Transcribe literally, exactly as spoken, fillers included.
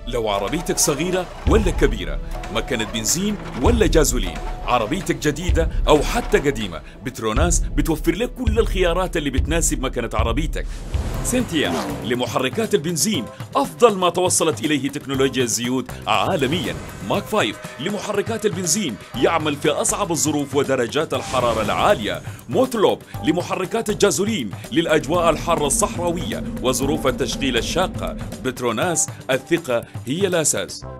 لو عربيتك صغيرة ولا كبيرة، مكنة بنزين ولا جازولين، عربيتك جديدة أو حتى قديمة، بتروناس بتوفر لك كل الخيارات اللي بتناسب مكنة عربيتك. سنتيا لمحركات البنزين، أفضل ما توصلت إليه تكنولوجيا الزيوت عالميا. ماك فايف لمحركات البنزين، يعمل في أصعب الظروف ودرجات الحرارة العالية. موتلوب لمحركات الجازولين، للأجواء الحارة الصحراوية وظروف التشغيل الشاقة. بتروناس، الثقة هي الأساس.